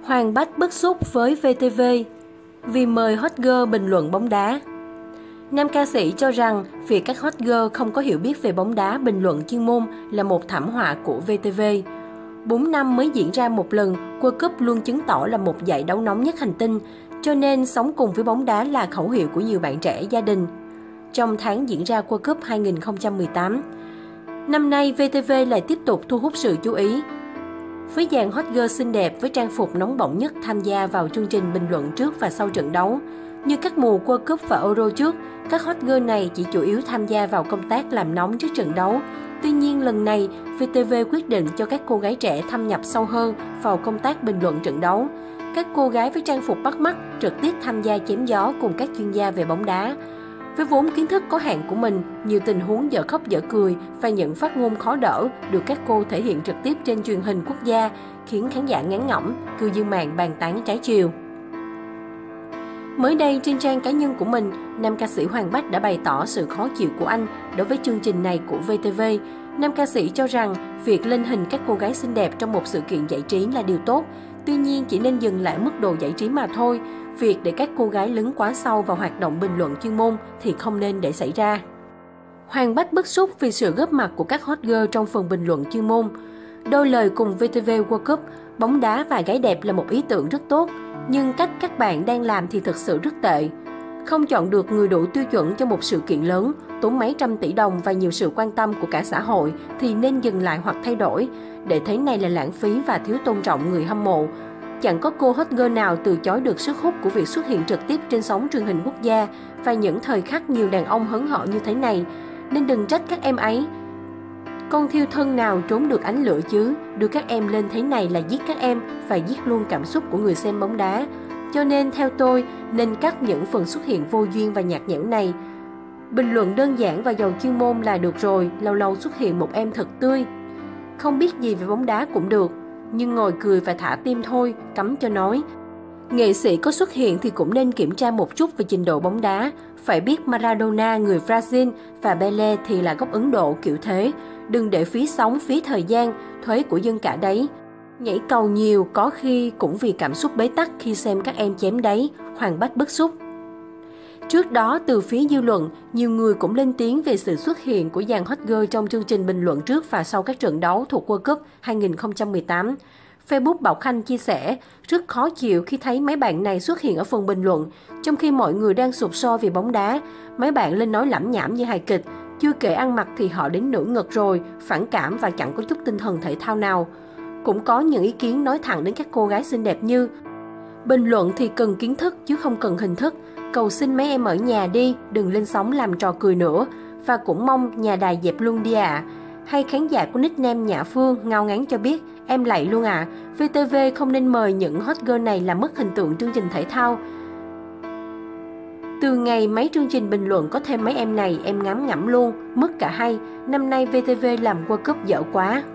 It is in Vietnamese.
Hoàng Bách bức xúc với VTV vì mời hot girl bình luận bóng đá. Nam ca sĩ cho rằng việc các hot girl không có hiểu biết về bóng đá bình luận chuyên môn là một thảm họa của VTV. 4 năm mới diễn ra một lần, World Cup luôn chứng tỏ là một giải đấu nóng nhất hành tinh, cho nên sống cùng với bóng đá là khẩu hiệu của nhiều bạn trẻ gia đình. Trong tháng diễn ra World Cup 2018, năm nay VTV lại tiếp tục thu hút sự chú ý. Với dàn hot girl xinh đẹp với trang phục nóng bỏng nhất tham gia vào chương trình bình luận trước và sau trận đấu. Như các mùa World Cup và Euro trước, các hot girl này chỉ chủ yếu tham gia vào công tác làm nóng trước trận đấu. Tuy nhiên lần này, VTV quyết định cho các cô gái trẻ thâm nhập sâu hơn vào công tác bình luận trận đấu. Các cô gái với trang phục bắt mắt trực tiếp tham gia chém gió cùng các chuyên gia về bóng đá. Với vốn kiến thức có hạn của mình, nhiều tình huống dở khóc dở cười và những phát ngôn khó đỡ được các cô thể hiện trực tiếp trên truyền hình quốc gia, khiến khán giả ngán ngẩm, cư dân mạng bàn tán trái chiều. Mới đây, trên trang cá nhân của mình, nam ca sĩ Hoàng Bách đã bày tỏ sự khó chịu của anh đối với chương trình này của VTV. Nam ca sĩ cho rằng việc lên hình các cô gái xinh đẹp trong một sự kiện giải trí là điều tốt, tuy nhiên chỉ nên dừng lại mức độ giải trí mà thôi. Việc để các cô gái lấn quá sâu vào hoạt động bình luận chuyên môn thì không nên để xảy ra. Hoàng Bách bức xúc vì sự góp mặt của các hot girl trong phần bình luận chuyên môn. Đôi lời cùng VTV World Cup, bóng đá và gái đẹp là một ý tưởng rất tốt, nhưng cách các bạn đang làm thì thực sự rất tệ. Không chọn được người đủ tiêu chuẩn cho một sự kiện lớn, tốn mấy trăm tỷ đồng và nhiều sự quan tâm của cả xã hội thì nên dừng lại hoặc thay đổi. Để thế này là lãng phí và thiếu tôn trọng người hâm mộ. Chẳng có cô hot girl nào từ chối được sức hút của việc xuất hiện trực tiếp trên sóng truyền hình quốc gia và những thời khắc nhiều đàn ông hớn hở như thế này. Nên đừng trách các em ấy. Con thiêu thân nào trốn được ánh lửa chứ, đưa các em lên thế này là giết các em và giết luôn cảm xúc của người xem bóng đá. Cho nên theo tôi, nên cắt những phần xuất hiện vô duyên và nhạt nhẽo này. Bình luận đơn giản và giàu chuyên môn là được rồi, lâu lâu xuất hiện một em thật tươi. Không biết gì về bóng đá cũng được, nhưng ngồi cười và thả tim thôi, cấm cho nói. Nghệ sĩ có xuất hiện thì cũng nên kiểm tra một chút về trình độ bóng đá. Phải biết Maradona người Brazil và Pele thì là gốc Ấn Độ kiểu thế. Đừng để phí sóng, phí thời gian, thuế của dân cả đấy. Nhảy cầu nhiều có khi cũng vì cảm xúc bế tắc khi xem các em chém đấy, Hoàng Bách bức xúc. Trước đó, từ phía dư luận, nhiều người cũng lên tiếng về sự xuất hiện của dàn hot girl trong chương trình bình luận trước và sau các trận đấu thuộc World Cup 2018. Facebook Bảo Khanh chia sẻ, rất khó chịu khi thấy mấy bạn này xuất hiện ở phần bình luận, trong khi mọi người đang sục sôi vì bóng đá. Mấy bạn lên nói lẩm nhẩm như hài kịch, chưa kể ăn mặc thì họ đến nửa ngực rồi, phản cảm và chẳng có chút tinh thần thể thao nào. Cũng có những ý kiến nói thẳng đến các cô gái xinh đẹp như bình luận thì cần kiến thức chứ không cần hình thức, cầu xin mấy em ở nhà đi, đừng lên sóng làm trò cười nữa, và cũng mong nhà đài dẹp luôn đi ạ. Hay khán giả của nickname Nhã Phương ngao ngán cho biết, em lạy luôn ạ, VTV không nên mời những hot girl này làm mất hình tượng chương trình thể thao. Từ ngày mấy chương trình bình luận có thêm mấy em này, em ngán ngẩm luôn, mất cả hay. Năm nay VTV làm World Cup dở quá.